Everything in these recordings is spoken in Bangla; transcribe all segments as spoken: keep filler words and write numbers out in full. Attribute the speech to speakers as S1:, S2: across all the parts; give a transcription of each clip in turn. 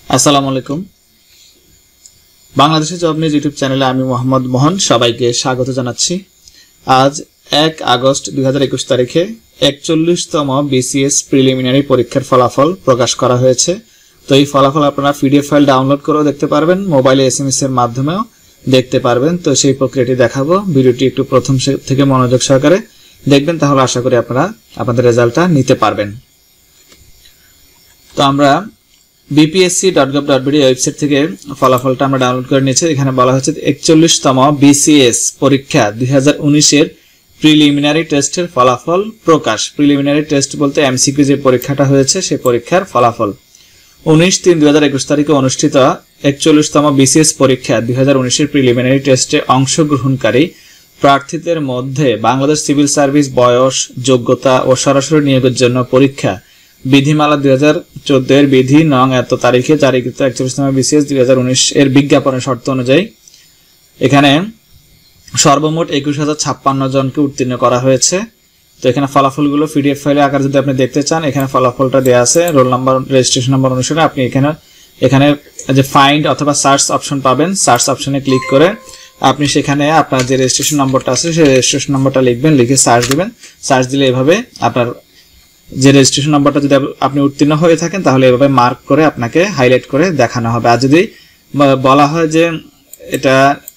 S1: আসসালামু আলাইকুম। বাংলাদেশে জব নিউজ ইউটিউব চ্যানেলে আমি মোহাম্মদ মোহন সবাইকে স্বাগত জানাচ্ছি। আজ এক আগস্ট দুই হাজার একুশ তারিখে একচল্লিশতম বিসিএস প্রিলিমিনারি পরীক্ষার ফলাফল প্রকাশ করা হয়েছে। তো এই ফলাফল আপনারা পিডিএফ ফাইল ডাউনলোড করেও দেখতে পারবেন, মোবাইলে এসএমএস এর মাধ্যমেও দেখতে পারবেন। তো সেই প্রক্রিয়াটি দেখাবো, ভিডিওটি একটু প্রথম থেকে মনোযোগ সহকারে দেখবেন, তাহলে আশা করি আপনারা আপনাদের রেজাল্টটা নিতে পারবেন। তো আমরা BPSC dot gov dot BD website থেকে ফলাফলটা আমরা ডাউনলোড করে নিয়েছি। এখানে বলা হচ্ছে একচল্লিশতম বিসিএস পরীক্ষা দুই হাজার উনিশের প্রিলিমিনারি টেস্টের ফলাফল প্রকাশ। প্রিলিমিনারি টেস্ট বলতে এমসিকিউ যে পরীক্ষাটা হয়েছে সেই পরীক্ষার ফলাফল। উনিশ তিন দুই হাজার একুশ তারিখে অনুষ্ঠিত একচল্লিশতম বিসিএস পরীক্ষা দুই হাজার উনিশের প্রিলিমিনারি টেস্টে অংশগ্রহণকারী প্রার্থীদের মধ্যে বাংলাদেশ সিভিল সার্ভিস বয়স, যোগ্যতা ও সরাসরি নিয়োগের জন্য পরীক্ষা বিধিমালা দুই হাজার চোদ্দ এর বিধি নং এত তারিখে জারিকৃত একচল্লিশতম বিসিএস দুই হাজার উনিশ এর বিজ্ঞাপনের শর্ত অনুযায়ী এখানে সর্বমোট একুশ হাজার ছাপ্পান্ন জনকে উত্তীর্ণ করা হয়েছে। তো এখানে ফলাফলগুলো পিডিএফ ফাইলে আকারে যদি আপনি দেখতে চান, এখানে ফলাফলটা দেওয়া আছে রোল নাম্বার, রেজিস্ট্রেশন নাম্বার অনুসারে। আপনি এখানে এখানে যে ফাইন্ড অথবা সার্চ অপশন পাবেন, সার্চ অপশনে ক্লিক করে আপনি সেখানে আপনার যে রেজিস্ট্রেশন নম্বরটা আছে সেই রেজিস্ট্রেশন নম্বরটা লিখবেন, লিখে সার্চ দিবেন। সার্চ দিলে এভাবে আপনার যে রেজিস্ট্রেশন নাম্বারটা যদি আপনি উত্তীর্ণ হয়ে থাকেন তাহলে এভাবে মার্ক করে আপনাকে হাইলাইট করে দেখানো হবে। আর যদি বলা হয় যে এটা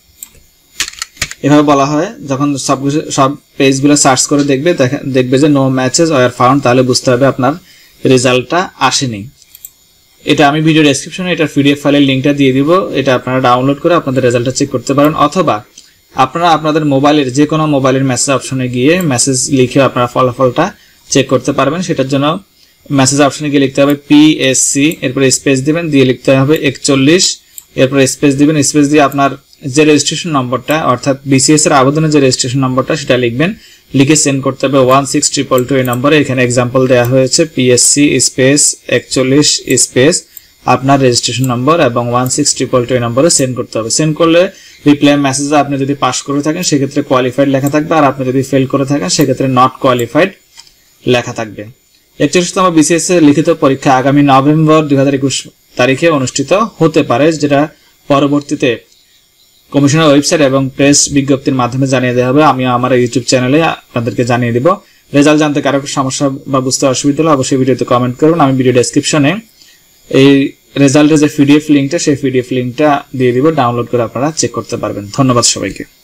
S1: এভাবে বলা হয়, যখন সব সব পেজগুলো সার্চ করে দেখবে দেখবে যে নো ম্যাচেস ওয়ার ফাউন্ড, তাহলে বুঝতে হবে আপনার রেজাল্টটা আসেনি। এটা আমি ভিডিও ডেসক্রিপশনে এটার পিডিএফ ফাইলের লিঙ্কটা দিয়ে দিব, এটা আপনারা ডাউনলোড করে আপনাদের রেজাল্টটা চেক করতে পারেন। অথবা আপনারা আপনাদের মোবাইলের যে কোনো মোবাইলের মেসেজ অপশনে গিয়ে মেসেজ লিখে আপনারা ফলাফলটা চেক করতে পারবেন। সেটার জন্য মেসেজ অপশনে গিয়ে লিখতে হবে পিএসসি, এরপরে স্পেস দিবেন, দিয়ে লিখতে হবে একচল্লিশ, এরপরে স্পেস দিবেন, স্পেস দিয়ে আপনার যে রেজিস্ট্রেশন নম্বরটা অর্থাৎ বিসিএস এর আবেদনের যে রেজিস্ট্রেশন নম্বরটা সেটা লিখবেন, লিখে সেন্ড করতে হবে ওয়ান সিক্স ট্রিপল টু এই নম্বরে। এখানে এক্সাম্পল দেওয়া হয়েছে পিএসসি স্পেস একচল্লিশ স্পেস আপনার রেজিস্ট্রেশন নম্বর এবং ওয়ান সিক্স ট্রিপল টু এই নম্বরে সেন্ড করতে হবে। সেন্ড করলে রিপ্লাই মেসেজে আপনি যদি পাস করে থাকেন সেক্ষেত্রে কোয়ালিফাইড লেখা থাকবে, আর আপনি যদি ফেল করে থাকেন সেক্ষেত্রে নট কোয়ালিফাইড লেখা থাকবে। একচল্লিশতম বিসিএস এর লিখিত পরীক্ষা আগামী নভেম্বর দুই হাজার একুশ তারিখে অনুষ্ঠিত হতে পারে, যেটা পরবর্তীতে কমিশনের ওয়েবসাইট এবং প্রেস বিজ্ঞপ্তির মাধ্যমে জানিয়ে দেওয়া হবে। আমি আমার ইউটিউব চ্যানেলে আপনাদেরকে জানিয়ে দিব। রেজাল্ট জানতে কারো সমস্যা বা বুঝতে অসুবিধা হলে অবশ্যই ভিডিওতে কমেন্ট করুন। আমি ভিডিও ডেসক্রিপশনে এই রেজাল্টের যে পিডিএফ লিঙ্কটা সেই পিডিএফ লিঙ্কটা দিয়ে দিব, ডাউনলোড করে আপনারা চেক করতে পারবেন। ধন্যবাদ সবাইকে।